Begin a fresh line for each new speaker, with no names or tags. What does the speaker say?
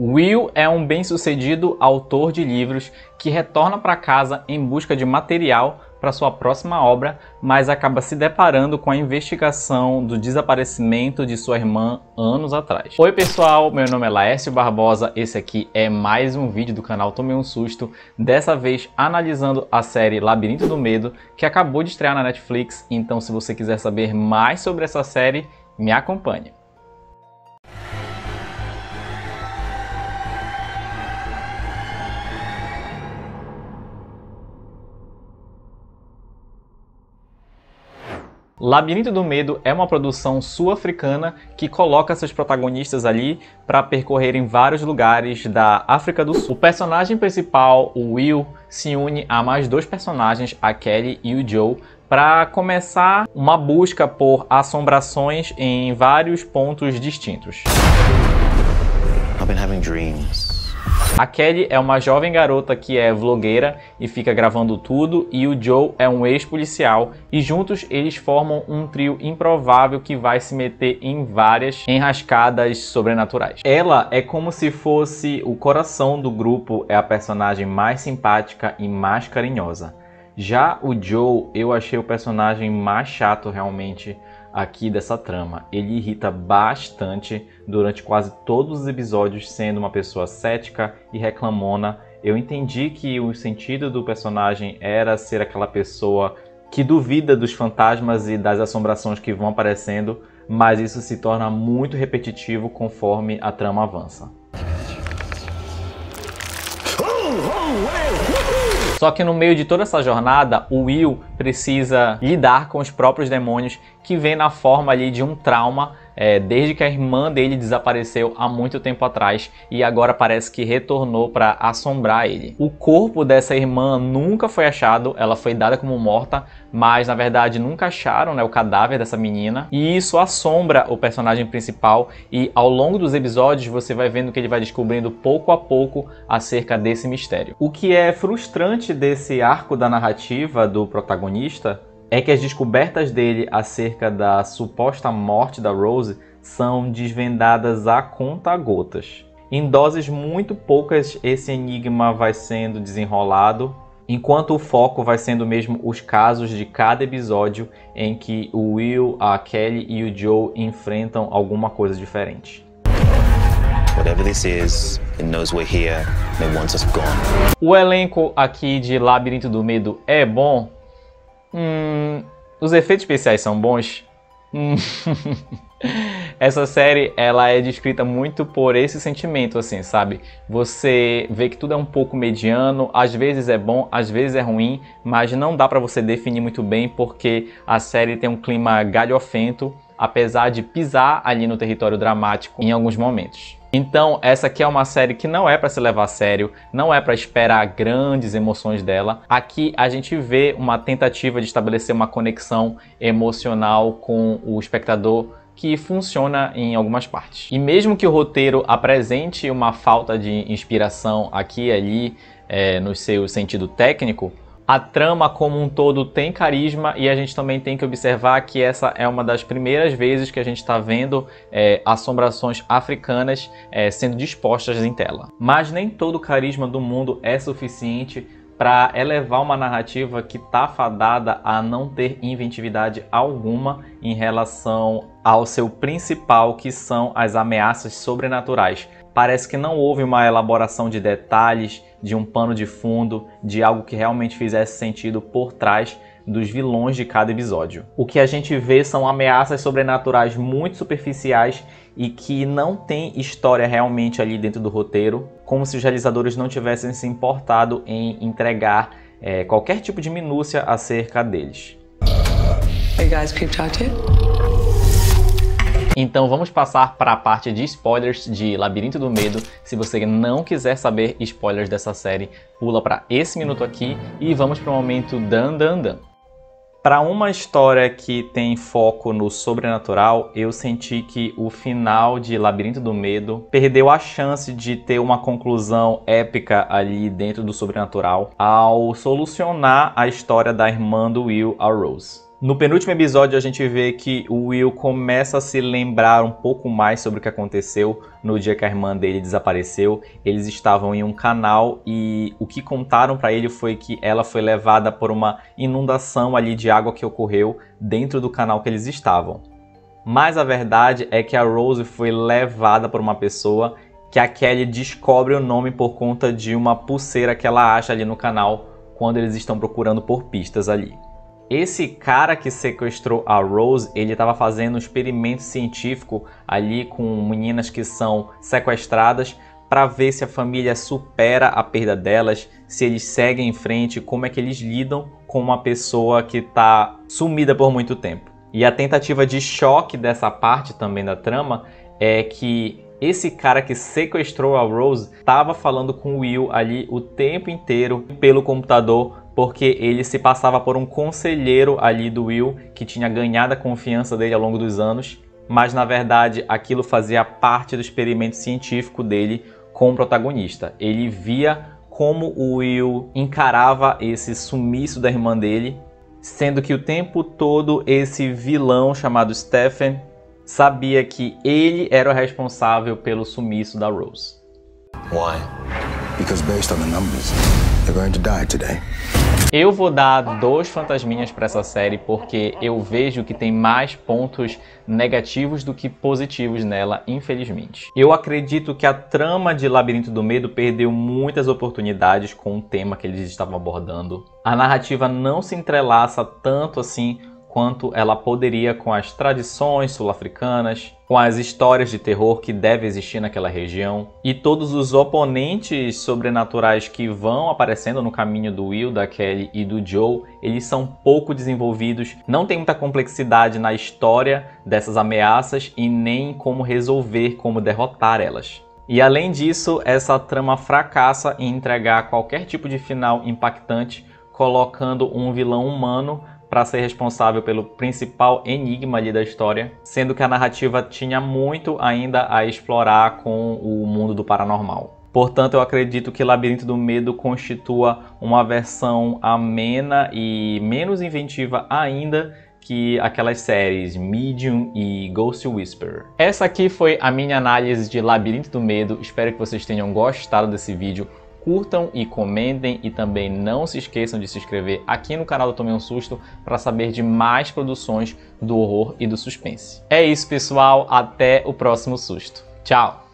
Will é um bem-sucedido autor de livros que retorna para casa em busca de material para sua próxima obra, mas acaba se deparando com a investigação do desaparecimento de sua irmã anos atrás. Oi pessoal, meu nome é Laércio Barbosa, esse aqui é mais um vídeo do canal Tomei um Susto, dessa vez analisando a série Labirinto do Medo, que acabou de estrear na Netflix, então se você quiser saber mais sobre essa série, me acompanhe. Labirinto do Medo é uma produção sul-africana que coloca seus protagonistas ali para percorrerem vários lugares da África do Sul. O personagem principal, o Will, se une a mais dois personagens, a Kelly e o Joe, para começar uma busca por assombrações em vários pontos distintos.
I've been having dreams.
A Kelly é uma jovem garota que é vlogueira e fica gravando tudo, e o Joe é um ex-policial, e juntos eles formam um trio improvável que vai se meter em várias enrascadas sobrenaturais. Ela é como se fosse o coração do grupo, é a personagem mais simpática e mais carinhosa. Já o Joe, eu achei o personagem mais chato realmente aqui dessa trama. Ele irrita bastante durante quase todos os episódios, sendo uma pessoa cética e reclamona. Eu entendi que o sentido do personagem era ser aquela pessoa que duvida dos fantasmas e das assombrações que vão aparecendo, mas isso se torna muito repetitivo conforme a trama avança. Só que no meio de toda essa jornada, o Will precisa lidar com os próprios demônios que vêm na forma ali de um trauma, desde que a irmã dele desapareceu há muito tempo atrás e agora parece que retornou para assombrar ele. O corpo dessa irmã nunca foi achado, ela foi dada como morta, mas na verdade nunca acharam, o cadáver dessa menina, e isso assombra o personagem principal, e ao longo dos episódios você vai vendo que ele vai descobrindo pouco a pouco acerca desse mistério. O que é frustrante desse arco da narrativa do protagonista é que as descobertas dele acerca da suposta morte da Rose são desvendadas a conta-gotas. Em doses muito poucas, esse enigma vai sendo desenrolado, enquanto o foco vai sendo mesmo os casos de cada episódio em que o Will, a Kelly e o Joe enfrentam alguma coisa diferente.
Whatever this is, it knows we're here and it wants us gone.
O elenco aqui de Labirinto do Medo é bom? Os efeitos especiais são bons? Essa série, ela é descrita muito por esse sentimento, assim, sabe? Você vê que tudo é um pouco mediano, às vezes é bom, às vezes é ruim, mas não dá pra você definir muito bem porque a série tem um clima galhofento, apesar de pisar ali no território dramático em alguns momentos. Então, essa aqui é uma série que não é para se levar a sério, não é para esperar grandes emoções dela. Aqui a gente vê uma tentativa de estabelecer uma conexão emocional com o espectador que funciona em algumas partes. E mesmo que o roteiro apresente uma falta de inspiração aqui e ali, no seu sentido técnico, a trama como um todo tem carisma, e a gente também tem que observar que essa é uma das primeiras vezes que a gente está vendo assombrações africanas sendo dispostas em tela. Mas nem todo o carisma do mundo é suficiente para elevar uma narrativa que está fadada a não ter inventividade alguma em relação ao seu principal, que são as ameaças sobrenaturais. Parece que não houve uma elaboração de detalhes, de um pano de fundo, de algo que realmente fizesse sentido por trás dos vilões de cada episódio. O que a gente vê são ameaças sobrenaturais muito superficiais e que não tem história realmente ali dentro do roteiro, como se os realizadores não tivessem se importado em entregar qualquer tipo de minúcia acerca deles.
Hey guys, can you talk to you?
Então vamos passar para a parte de spoilers de Labirinto do Medo. Se você não quiser saber spoilers dessa série, pula para esse minuto aqui e vamos para o momento dan dan dan. Para uma história que tem foco no sobrenatural, eu senti que o final de Labirinto do Medo perdeu a chance de ter uma conclusão épica ali dentro do sobrenatural ao solucionar a história da irmã do Will, a Rose. No penúltimo episódio, a gente vê que o Will começa a se lembrar um pouco mais sobre o que aconteceu no dia que a irmã dele desapareceu. Eles estavam em um canal e o que contaram para ele foi que ela foi levada por uma inundação ali de água que ocorreu dentro do canal que eles estavam. Mas a verdade é que a Rose foi levada por uma pessoa que a Kelly descobre o nome por conta de uma pulseira que ela acha ali no canal quando eles estão procurando por pistas ali. Esse cara que sequestrou a Rose, ele estava fazendo um experimento científico ali com meninas que são sequestradas para ver se a família supera a perda delas, se eles seguem em frente, como é que eles lidam com uma pessoa que está sumida por muito tempo. E a tentativa de choque dessa parte também da trama é que esse cara que sequestrou a Rose estava falando com o Will ali o tempo inteiro pelo computador, porque ele se passava por um conselheiro ali do Will, que tinha ganhado a confiança dele ao longo dos anos, mas na verdade aquilo fazia parte do experimento científico dele com o protagonista. Ele via como o Will encarava esse sumiço da irmã dele, sendo que o tempo todo esse vilão chamado Stephen sabia que ele era o responsável pelo sumiço da Rose.
Why?
Because based on the numbers, they're going to die today.
Eu vou dar 2 fantasminhas para essa série porque eu vejo que tem mais pontos negativos do que positivos nela, infelizmente. Eu acredito que a trama de Labirinto do Medo perdeu muitas oportunidades com o tema que eles estavam abordando. A narrativa não se entrelaça tanto assim quanto ela poderia com as tradições sul-africanas, com as histórias de terror que devem existir naquela região, e todos os oponentes sobrenaturais que vão aparecendo no caminho do Will, da Kelly e do Joe, eles são pouco desenvolvidos, não tem muita complexidade na história dessas ameaças e nem como resolver, como derrotar elas. E além disso, essa trama fracassa em entregar qualquer tipo de final impactante, colocando um vilão humano para ser responsável pelo principal enigma ali da história, sendo que a narrativa tinha muito ainda a explorar com o mundo do paranormal. Portanto, eu acredito que Labirinto do Medo constitua uma versão amena e menos inventiva ainda que aquelas séries Medium e Ghost Whisperer. Essa aqui foi a minha análise de Labirinto do Medo, espero que vocês tenham gostado desse vídeo. Curtam e comentem e também não se esqueçam de se inscrever aqui no canal do Tomei um Susto para saber de mais produções do horror e do suspense. É isso, pessoal. Até o próximo susto. Tchau!